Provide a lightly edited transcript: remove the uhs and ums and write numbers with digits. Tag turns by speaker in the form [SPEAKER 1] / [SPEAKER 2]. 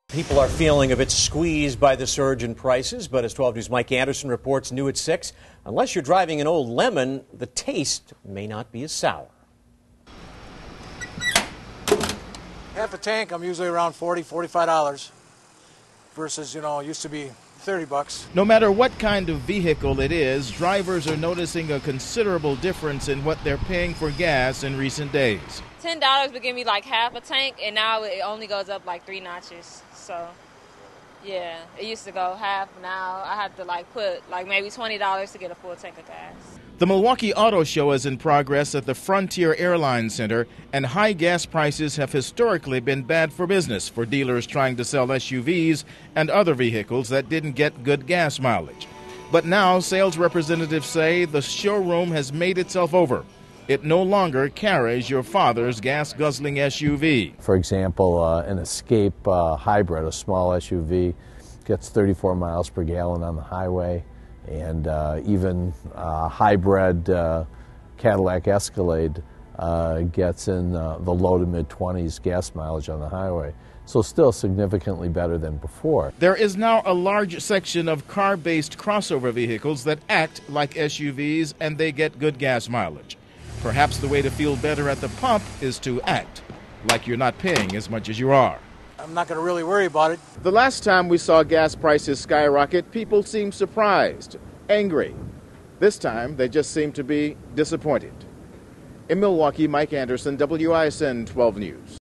[SPEAKER 1] People are feeling a bit squeezed by the surge in prices, but as 12 News' Mike Anderson reports new at 6, unless you're driving an old lemon, the taste may not be as sour.
[SPEAKER 2] Half a tank, I'm usually around $40, $45 versus, used to be $30.
[SPEAKER 3] No matter what kind of vehicle it is, drivers are noticing a considerable difference in what they're paying for gas in recent days.
[SPEAKER 4] $10 would give me like half a tank, and now it only goes up like 3 notches. So, yeah, it used to go half. Now I have to put maybe $20 to get a full tank of gas.
[SPEAKER 3] The Milwaukee Auto Show is in progress at the Frontier Airlines Center, and high gas prices have historically been bad for business for dealers trying to sell SUVs and other vehicles that didn't get good gas mileage. But now sales representatives say the showroom has made itself over. It no longer carries your father's gas-guzzling SUV.
[SPEAKER 5] For example, an Escape hybrid, a small SUV, gets 34 miles per gallon on the highway, and even hybrid Cadillac Escalade gets in the low to mid-20s gas mileage on the highway. So still significantly better than before.
[SPEAKER 3] There is now a large section of car-based crossover vehicles that act like SUVs, and they get good gas mileage. Perhaps the way to feel better at the pump is to act like you're not paying as much as you are.
[SPEAKER 2] I'm not going to really worry about it.
[SPEAKER 3] The last time we saw gas prices skyrocket, people seemed surprised, angry. This time, they just seem to be disappointed. In Milwaukee, Mike Anderson, WISN 12 News.